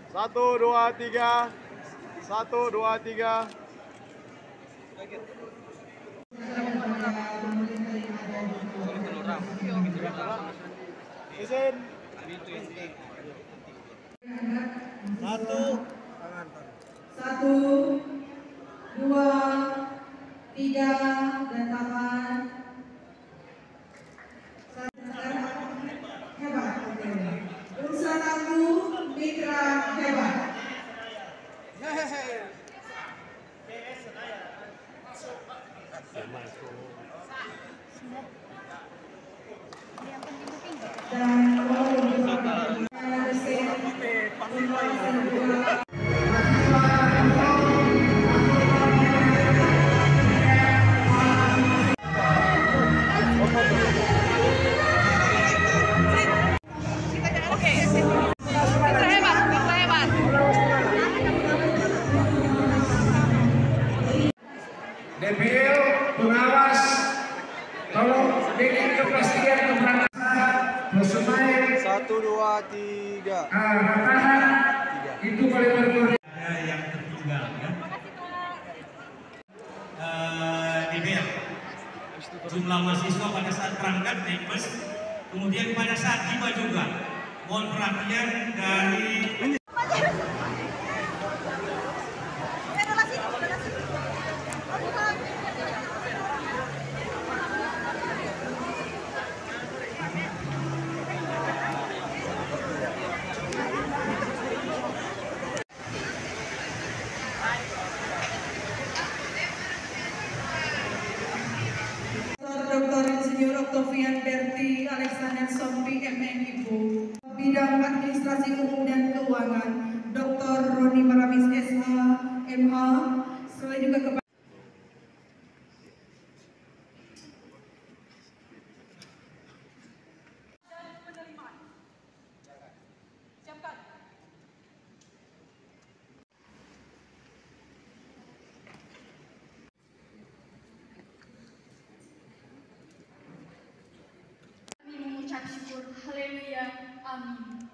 1, 2, 3. 1, 2, 3. Izin. 1, 2, 3 dan tahan. Hebat. Urusan aku mitra hebat. DPL pengawas, tolong bikin kepastian keberangkatan bersemayam. 1, 2, 3. Bertahan itu paling berguna. Yang tertinggal ya. DPL jumlah mahasiswa pada saat berangkat naik bus, kemudian pada saat tiba juga mohon perhatian dari Dr. Insinyur Octavian Berti Alexander Sompi MNIPU, bidang administrasi umum dan keuangan Dr. Roni Maramis SH MH, selain juga kepada mengucap syukur. Haleluya. Amin.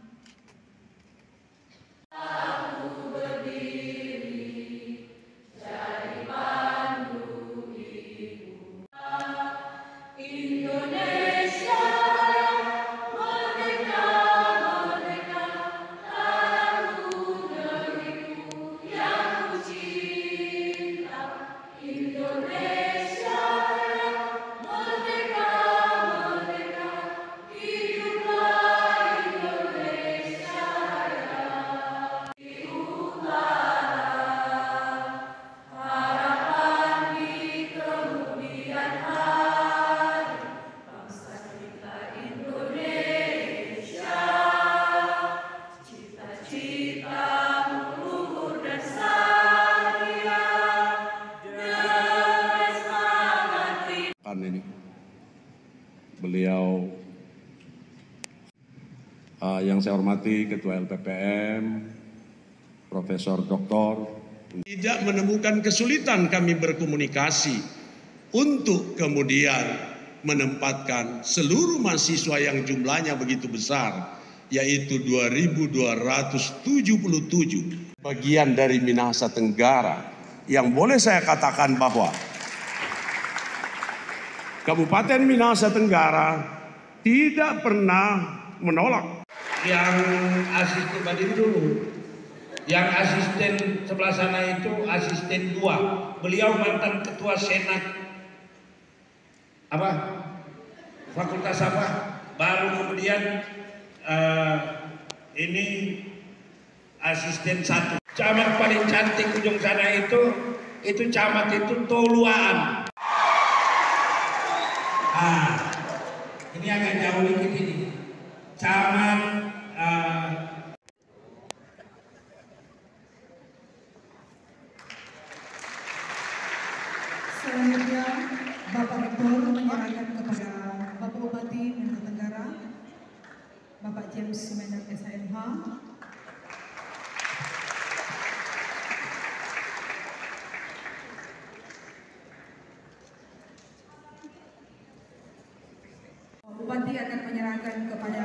Ini beliau yang saya hormati Ketua LPPM Profesor Dr. Tidak menemukan kesulitan kami berkomunikasi untuk kemudian menempatkan seluruh mahasiswa yang jumlahnya begitu besar, yaitu 2.277 bagian dari Minahasa Tenggara, yang boleh saya katakan bahwa Kabupaten Minahasa Tenggara tidak pernah menolak. Yang asisten Badin dulu, yang asisten sebelah sana itu asisten 2. Beliau mantan ketua senat fakultas apa? Baru kemudian ini asisten 1. Camat paling cantik ujung sana itu camat itu Toluaan. Ini agak jauh dikit ini. Camat selanjutnya Bapak Rektor menyerahkan kepada Bapak Bupati Minahasa Tenggara, Bapak James Sumendak SMH. Bupati akan menyerahkan kepada